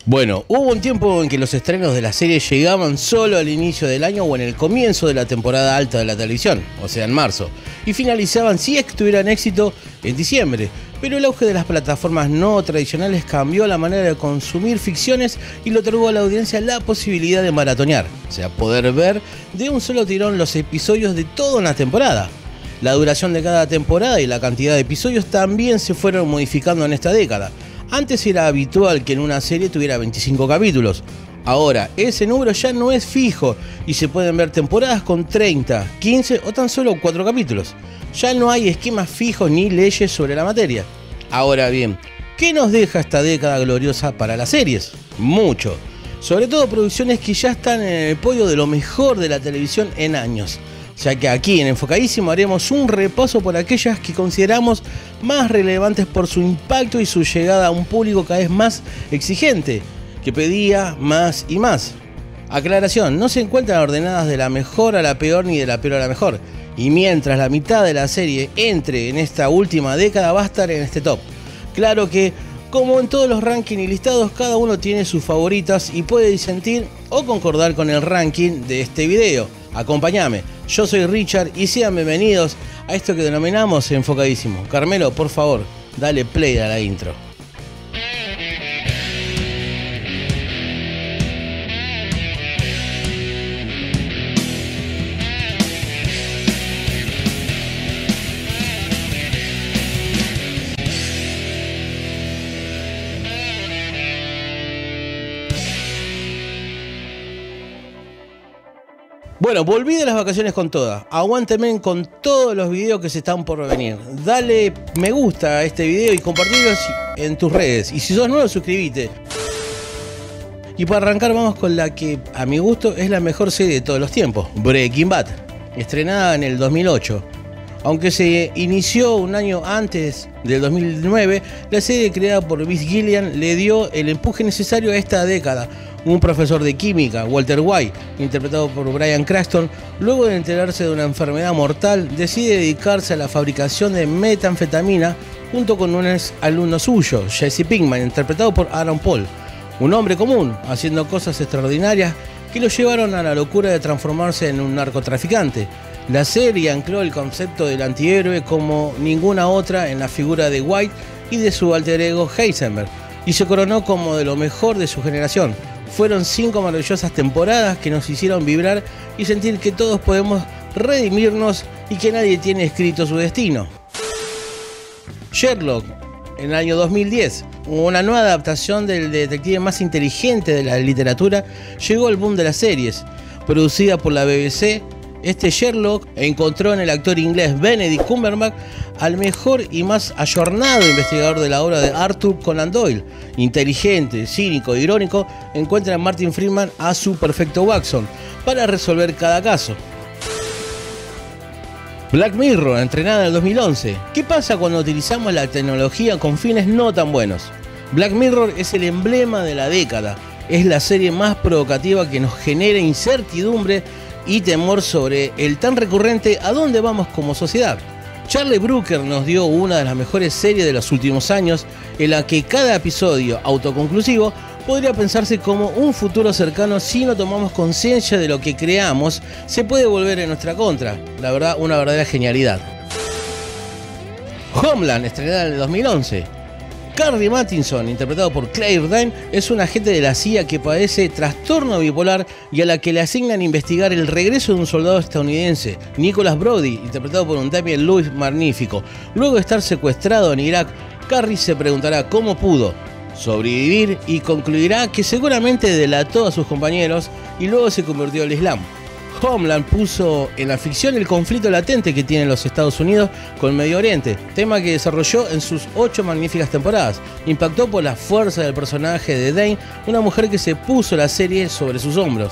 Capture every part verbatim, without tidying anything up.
Bueno, hubo un tiempo en que los estrenos de la serie llegaban solo al inicio del año o en el comienzo de la temporada alta de la televisión, o sea en marzo, y finalizaban, si es que tuvieran éxito, en diciembre. Pero el auge de las plataformas no tradicionales cambió la manera de consumir ficciones y le otorgó a la audiencia la posibilidad de maratonear, o sea, poder ver de un solo tirón los episodios de toda una temporada. La duración de cada temporada y la cantidad de episodios también se fueron modificando en esta década. Antes era habitual que en una serie tuviera veinticinco capítulos. Ahora, ese número ya no es fijo y se pueden ver temporadas con treinta, quince o tan solo cuatro capítulos. Ya no hay esquemas fijos ni leyes sobre la materia. Ahora bien, ¿qué nos deja esta década gloriosa para las series? Mucho. Sobre todo producciones que ya están en el podio de lo mejor de la televisión en años. Ya que aquí en Enfocadísimo haremos un repaso por aquellas que consideramos más relevantes por su impacto y su llegada a un público cada vez más exigente, que pedía más y más. Aclaración, no se encuentran ordenadas de la mejor a la peor ni de la peor a la mejor, y mientras la mitad de la serie entre en esta última década va a estar en este top. Claro que, como en todos los rankings y listados, cada uno tiene sus favoritas y puede disentir o concordar con el ranking de este video. Acompáñame, yo soy Richard y sean bienvenidos a esto que denominamos Enfocadísimo. Carmelo, por favor, dale play a la intro. Bueno, volví de las vacaciones con todas. Aguánteme con todos los videos que se están por venir. Dale me gusta a este video y compartirlos en tus redes. Y si sos nuevo, suscríbete. Y para arrancar vamos con la que a mi gusto es la mejor serie de todos los tiempos. Breaking Bad, estrenada en el dos mil ocho. Aunque se inició un año antes del dos mil nueve, la serie creada por Vince Gilligan le dio el empuje necesario a esta década. Un profesor de química, Walter White, interpretado por Bryan Cranston, luego de enterarse de una enfermedad mortal, decide dedicarse a la fabricación de metanfetamina junto con un ex alumno suyo, Jesse Pinkman, interpretado por Aaron Paul, un hombre común, haciendo cosas extraordinarias que lo llevaron a la locura de transformarse en un narcotraficante. La serie ancló el concepto del antihéroe como ninguna otra en la figura de White y de su alter ego Heisenberg, y se coronó como de lo mejor de su generación. Fueron cinco maravillosas temporadas que nos hicieron vibrar y sentir que todos podemos redimirnos y que nadie tiene escrito su destino. Sherlock, en el año dos mil diez, una nueva adaptación del detective más inteligente de la literatura, llegó al boom de las series. Producida por la B B C, este Sherlock encontró en el actor inglés Benedict Cumberbatch al mejor y más ayornado investigador de la obra de Arthur Conan Doyle. Inteligente, cínico e irónico, encuentra en Martin Freeman a su perfecto Watson para resolver cada caso. Black Mirror, entrenada en el dos mil once. ¿Qué pasa cuando utilizamos la tecnología con fines no tan buenos? Black Mirror es el emblema de la década. Es la serie más provocativa que nos genera incertidumbre y temor sobre el tan recurrente ¿a dónde vamos como sociedad? Charlie Brooker nos dio una de las mejores series de los últimos años, en la que cada episodio autoconclusivo podría pensarse como un futuro cercano si no tomamos conciencia de lo que creamos, se puede volver en nuestra contra. La verdad, una verdadera genialidad. Homeland, estrenada en el dos mil once. Carly Mathison, interpretado por Claire Danes, es un agente de la C I A que padece trastorno bipolar y a la que le asignan investigar el regreso de un soldado estadounidense, Nicholas Brody, interpretado por un Damian Lewis magnífico. Luego de estar secuestrado en Irak, Carly se preguntará cómo pudo sobrevivir y concluirá que seguramente delató a sus compañeros y luego se convirtió al Islam. Homeland puso en la ficción el conflicto latente que tienen los Estados Unidos con Medio Oriente, tema que desarrolló en sus ocho magníficas temporadas. Impactó por la fuerza del personaje de Dane, una mujer que se puso la serie sobre sus hombros.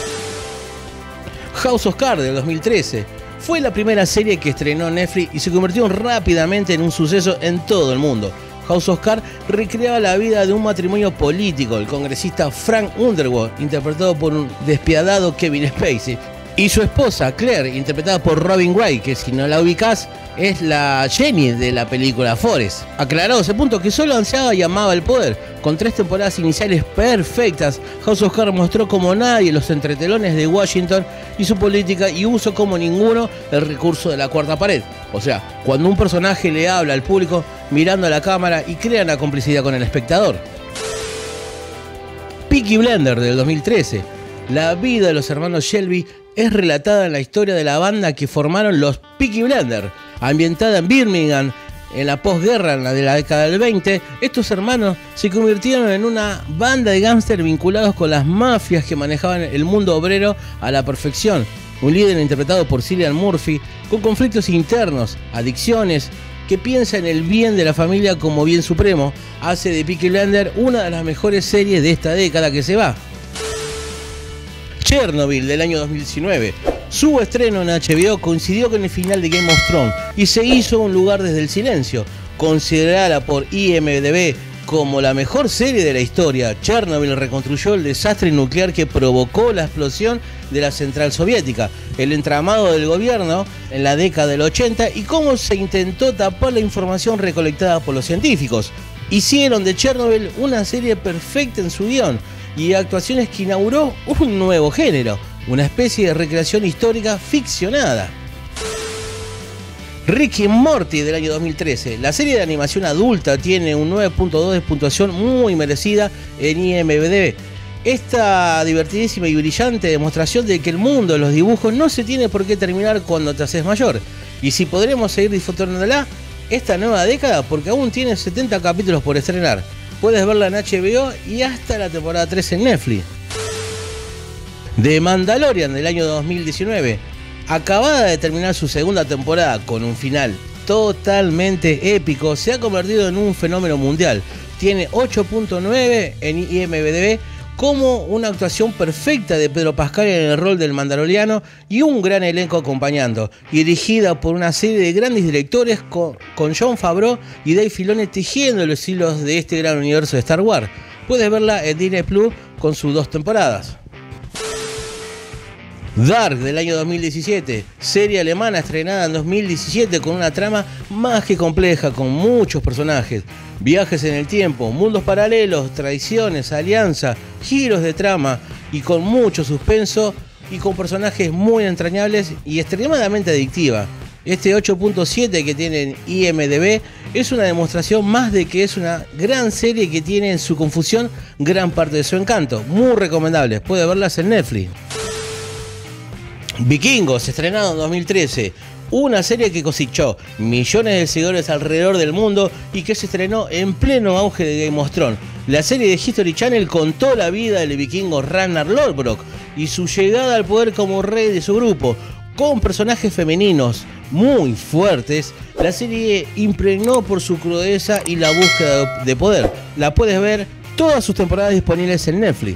House of Cards del dos mil trece. Fue la primera serie que estrenó Netflix y se convirtió rápidamente en un suceso en todo el mundo. House of Cards recreaba la vida de un matrimonio político, el congresista Frank Underwood, interpretado por un despiadado Kevin Spacey, Y su esposa, Claire, interpretada por Robin Wright, que si no la ubicás, es la Jenny de la película Forrest. Aclarado ese punto, que solo ansiaba y amaba el poder. Con tres temporadas iniciales perfectas, House of Cards mostró como nadie los entretelones de Washington y su política, y usó como ninguno el recurso de la cuarta pared. O sea, cuando un personaje le habla al público mirando a la cámara y crea una complicidad con el espectador. Peaky Blinders del dos mil trece. La vida de los hermanos Shelby es relatada en la historia de la banda que formaron los Peaky Blinders, ambientada en Birmingham en la posguerra en la de la década del veinte. Estos hermanos se convirtieron en una banda de gángsters vinculados con las mafias que manejaban el mundo obrero a la perfección. Un líder interpretado por Cillian Murphy, con conflictos internos, adicciones, que piensa en el bien de la familia como bien supremo, hace de Peaky Blinders una de las mejores series de esta década que se va. Chernobyl del año dos mil diecinueve. Su estreno en H B O coincidió con el final de Game of Thrones y se hizo un lugar desde el silencio. Considerada por I M D B como la mejor serie de la historia, Chernobyl reconstruyó el desastre nuclear que provocó la explosión de la central soviética, el entramado del gobierno en la década del ochenta y cómo se intentó tapar la información recolectada por los científicos. Hicieron de Chernobyl una serie perfecta en su guión y actuaciones que inauguró un nuevo género, una especie de recreación histórica ficcionada. Rick y Morty del año dos mil trece. La serie de animación adulta tiene un nueve punto dos de puntuación muy merecida en I M D B. Esta divertidísima y brillante demostración de que el mundo de los dibujos no se tiene por qué terminar cuando te haces mayor. Y si podremos seguir disfrutándola esta nueva década, porque aún tiene setenta capítulos por estrenar. Puedes verla en H B O y hasta la temporada tres en Netflix. The Mandalorian del año dos mil diecinueve. Acabada de terminar su segunda temporada con un final totalmente épico, se ha convertido en un fenómeno mundial. Tiene ocho punto nueve en I M D B, como una actuación perfecta de Pedro Pascal en el rol del mandaloriano y un gran elenco acompañando, dirigida por una serie de grandes directores con, con Jon Favreau y Dave Filoni tejiendo los hilos de este gran universo de Star Wars. Puedes verla en Disney Plus con sus dos temporadas. Dark del año dos mil diecisiete, serie alemana estrenada en dos mil diecisiete con una trama más que compleja, con muchos personajes, viajes en el tiempo, mundos paralelos, traiciones, alianza, giros de trama y con mucho suspenso y con personajes muy entrañables y extremadamente adictiva. Este ocho punto siete que tiene en I M D B es una demostración más de que es una gran serie que tiene en su confusión gran parte de su encanto. Muy recomendable, puede verlas en Netflix. Vikingos, estrenado en dos mil trece, una serie que cosechó millones de seguidores alrededor del mundo y que se estrenó en pleno auge de Game of Thrones. La serie de History Channel contó la vida del vikingo Ragnar Lothbrok y su llegada al poder como rey de su grupo. Con personajes femeninos muy fuertes, la serie impregnó por su crudeza y la búsqueda de poder. La puedes ver todas sus temporadas disponibles en Netflix.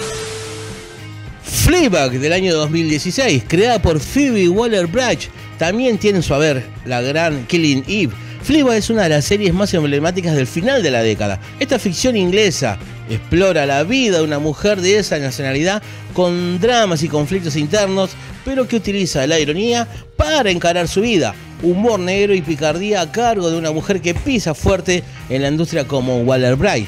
Fleabag del año dos mil dieciséis, creada por Phoebe Waller-Bridge, también tiene en su haber la gran Killing Eve. Fleabag es una de las series más emblemáticas del final de la década. Esta ficción inglesa explora la vida de una mujer de esa nacionalidad con dramas y conflictos internos, pero que utiliza la ironía para encarar su vida. Humor negro y picardía a cargo de una mujer que pisa fuerte en la industria como Waller-Bridge.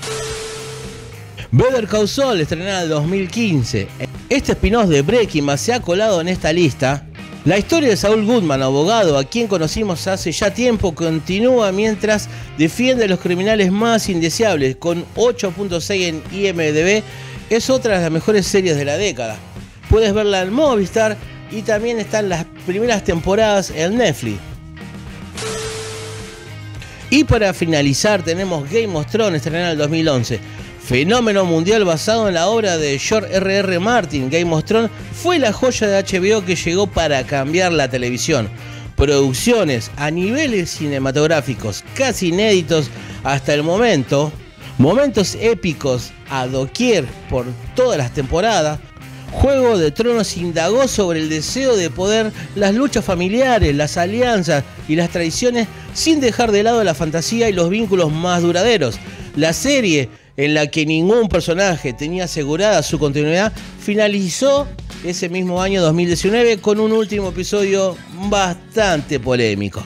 Better Call Saul, estrenada en dos mil quince. Este spin-off de Breaking Bad se ha colado en esta lista. La historia de Saul Goodman, abogado a quien conocimos hace ya tiempo, continúa mientras defiende a los criminales más indeseables. Con ocho punto seis en I M D B, es otra de las mejores series de la década. Puedes verla en Movistar y también están las primeras temporadas en Netflix. Y para finalizar tenemos Game of Thrones, estrenada en el dos mil once. Fenómeno mundial basado en la obra de George R R Martin, Game of Thrones fue la joya de H B O que llegó para cambiar la televisión. Producciones a niveles cinematográficos casi inéditos hasta el momento, momentos épicos a doquier por todas las temporadas. Juego de Tronos indagó sobre el deseo de poder, las luchas familiares, las alianzas y las traiciones sin dejar de lado la fantasía y los vínculos más duraderos. La serie en la que ningún personaje tenía asegurada su continuidad, finalizó ese mismo año dos mil diecinueve con un último episodio bastante polémico.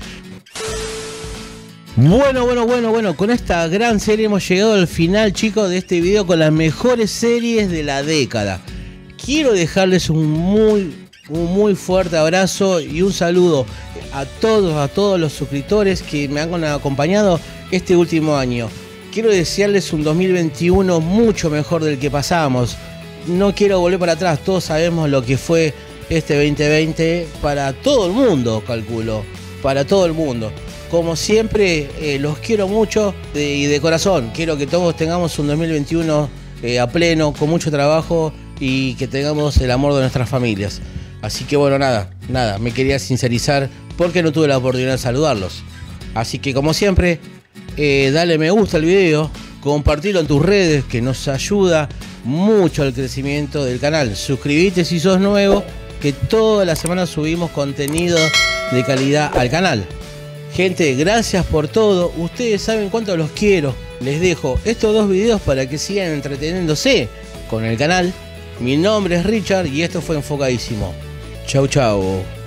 Bueno, bueno, bueno, bueno, con esta gran serie hemos llegado al final, chicos, de este video con las mejores series de la década. Quiero dejarles un muy, un muy fuerte abrazo y un saludo a todos, a todos los suscriptores que me han acompañado este último año. Quiero desearles un dos mil veintiuno mucho mejor del que pasamos. No quiero volver para atrás, todos sabemos lo que fue este veinte veinte para todo el mundo, calculo, para todo el mundo. Como siempre, eh, los quiero mucho de, y de corazón. Quiero que todos tengamos un dos mil veintiuno eh, a pleno, con mucho trabajo y que tengamos el amor de nuestras familias. Así que bueno, nada, nada, me quería sincerizar porque no tuve la oportunidad de saludarlos. Así que como siempre, eh, dale me gusta al video, compartilo en tus redes que nos ayuda mucho al crecimiento del canal. Suscríbete si sos nuevo, que todas las semanas subimos contenido de calidad al canal. Gente, gracias por todo. Ustedes saben cuánto los quiero. Les dejo estos dos videos para que sigan entreteniéndose con el canal. Mi nombre es Richard y esto fue Enfocadísimo. Chau, chau.